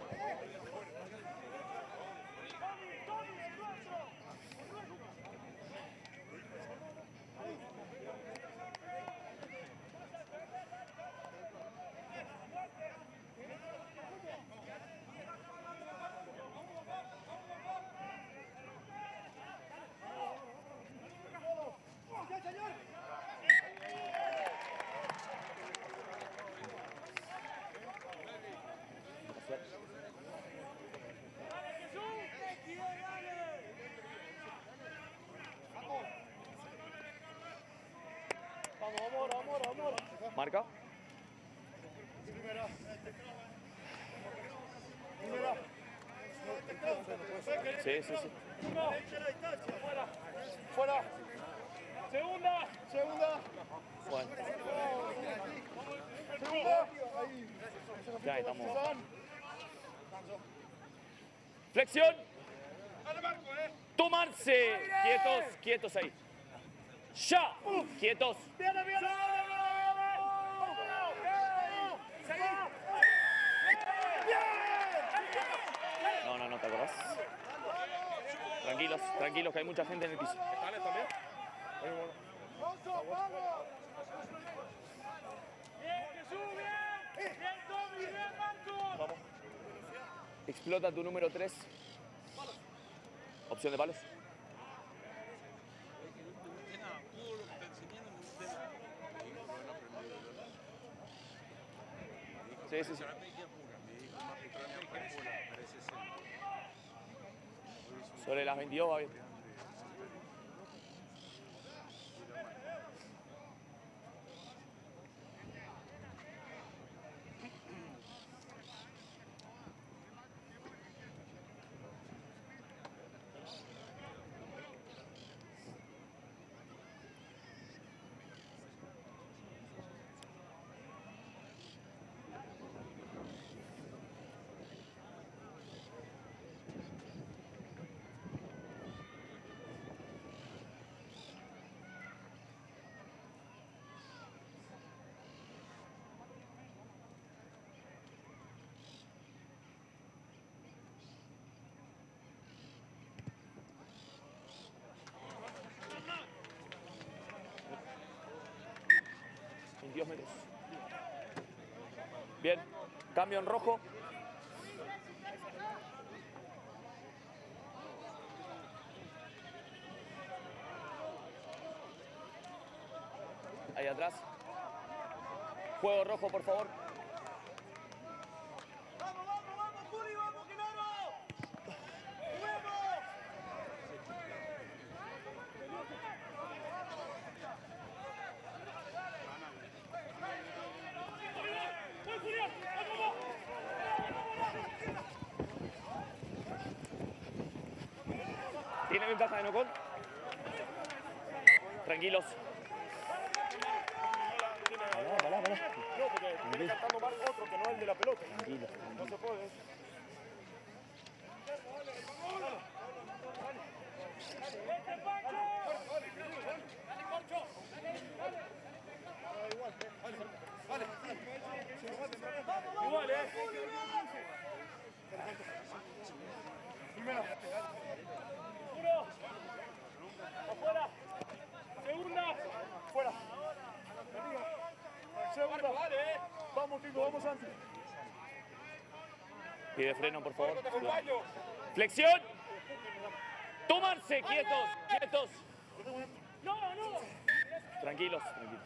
Marca. Sí. Fuera. Segunda. Bueno, ya estamos. Flexión. Tomarse. Quietos ahí. Ya. Quietos. No, ¿te acordás? Tranquilos, que hay mucha gente en el piso. ¿Están también? Bien, Jesús, bien. Bien, Tommy, bien, Marco. Vamos. Explota tu número 3. Opción de palos. Sí, sí, sí. Sobre las 22 va bien. Metros. Bien, cambio en rojo. Ahí atrás. Juego rojo, por favor. ¡Vamos, vamos, vamos, Juli! ¡Vamos, Genaro! ¡Juego! ¿Tiene ventaja de no gol? Tranquilos. Pará. No, porque viene cantando mal otro que no es el de la pelota. Tranquilo. No se puede. Igual, Primero. Uno. Afuera. Segunda. Fuera. Segunda. Vamos, Tico, vamos, Santi. Pide freno, por favor. Flexión. Tomarse, quietos, quietos. No. Tranquilos.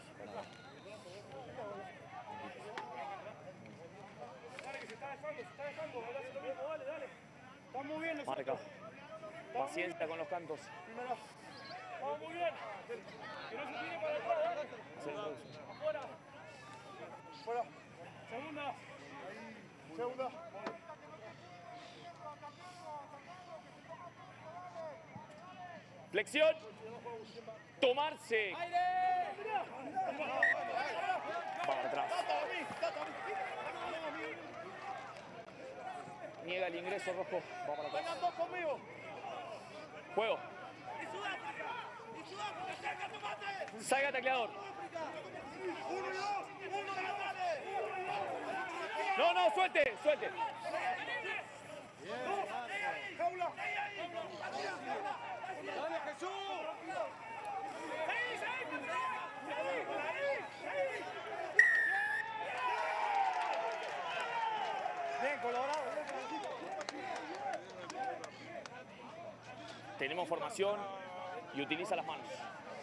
Dale, que se está dejando. Dale, lo mismo, dale. Está muy bien. Marca. Paciencia con los cantos. Primero. Vamos muy bien. Que no se tire para atrás, dale. Afuera. Fuera. Segunda. Flexión. Tomarse. Para atrás. Niega el ingreso rojo. Va para atrás. Vengan dos conmigo. Juego. Salga tacleador. No, suelte. Jaula. ¡Dale, Jesús! Bien, colorado. Tenemos formación y utiliza las manos.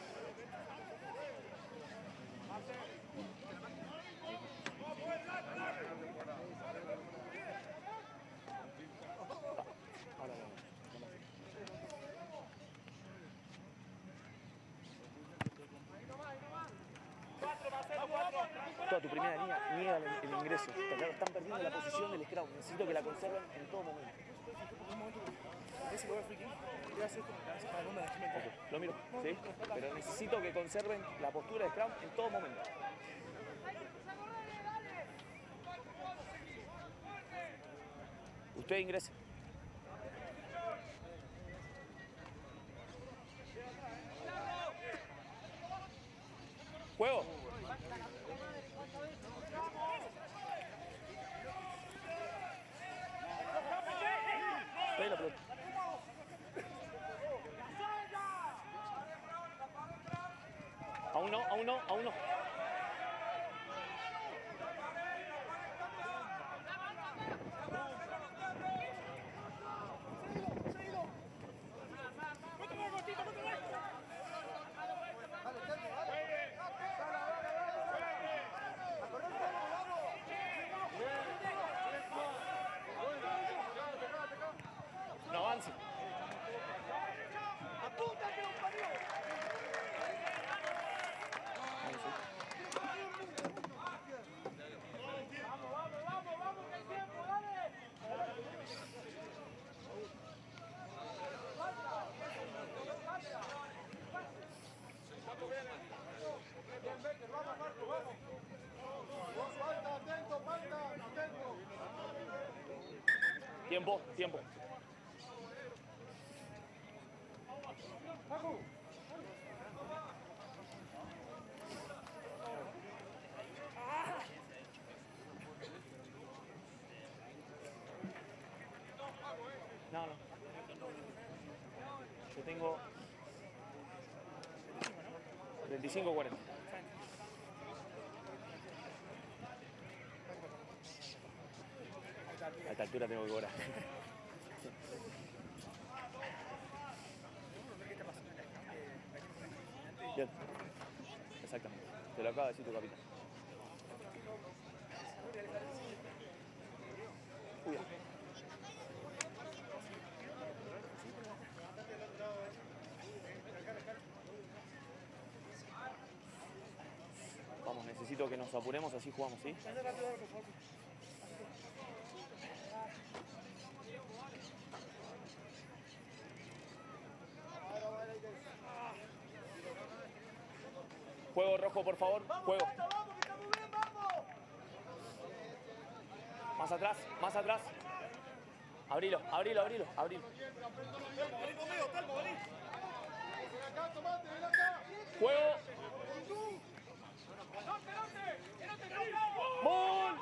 Toda tu primera línea niega el ingreso. Están perdiendo la posición del scrum. Necesito que la conserven en todo momento. Ese lo voy a friki. Voy a hacer para no me dejes. Lo miro, ¿sí? Pero necesito que conserven la postura de scrum en todo momento. Usted ingrese. Juego. Ahí la pelota. Aún no. Tiempo, tiempo. No, no. Yo tengo 25-40. A esta altura tengo que cobrar. Bien. Exactamente. Te lo acaba de decir tu capitán. Uy. Vamos, necesito que nos apuremos, así jugamos, ¿sí? Juego rojo, por favor. Juego. Más atrás, más atrás. Abrilo, abrilo, abrilo, abrilo. Juego. ¡Gol!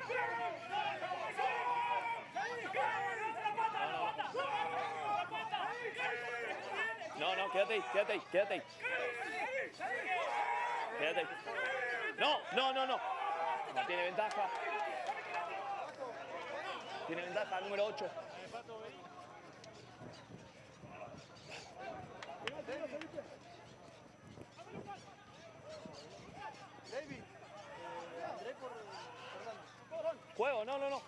No, no, quédate ahí, quédate ahí, quédate ahí. Quédate ahí. No, no, no, no. No tiene ventaja. Tiene ventaja, número 8. Juego, no, no, no.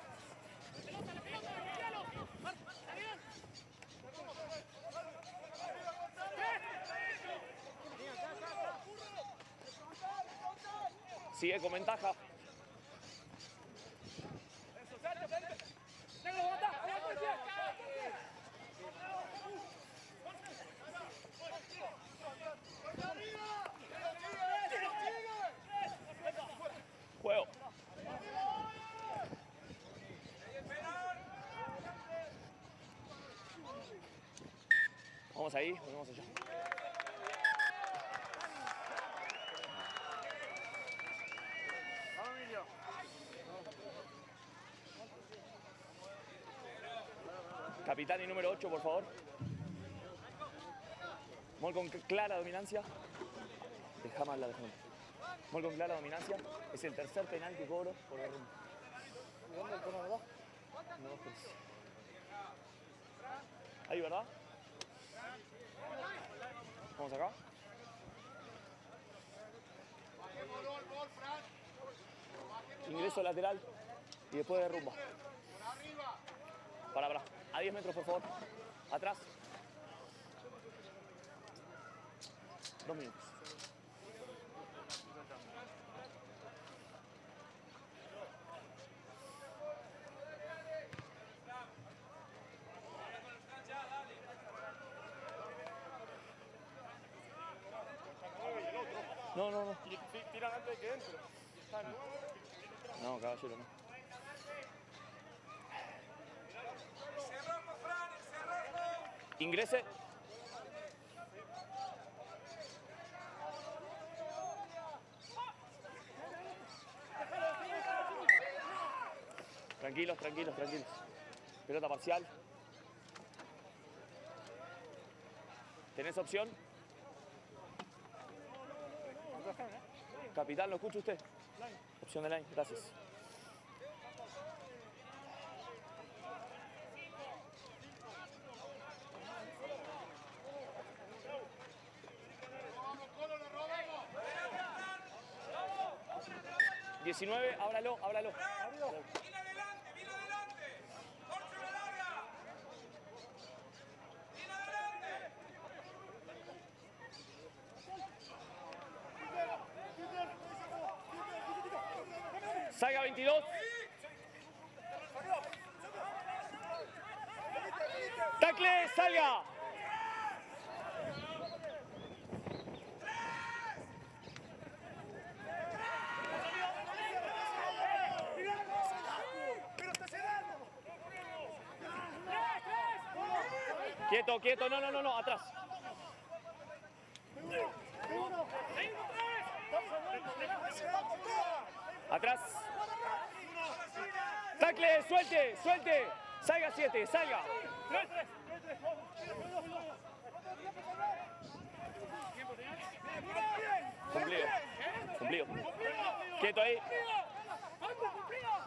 Sigue con ventaja. Juego. Vamos ahí, volvemos allá. Capitán y número 8, por favor. Mol con clara dominancia. Deja mal la dejamos. Mol con clara dominancia. Es el tercer penal que cobro por derrumbe. ¿Dónde el tono, verdad? No, pues. Ahí, ¿verdad? Vamos acá. Ingreso lateral y después derrumba. Para. A 10 metros, por favor. Atrás. 2 minutos. No, no, no. Tiran antes de que entre. No, caballero, no. Ingrese. Tranquilos, tranquilos, tranquilos. Pelota parcial. ¿Tenés opción? Capitán, ¿lo escucha usted? Opción de line, gracias. ¡19! Ábralo, ábralo. ¡Viene adelante! ¡Viene adelante! ¡Corcho la larga! ¡Viene adelante! Salga 22. ¡Tacle! ¡Salga! Quieto, quieto, no, no, no, no, atrás. Atrás. Tacle, suelte, suelte. Salga 7, salga. Cumplido. Cumplido. Quieto ahí.